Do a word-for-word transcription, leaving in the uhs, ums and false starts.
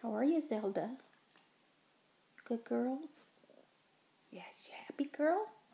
How are you, Zelda? Good girl? Yes, you happy girl?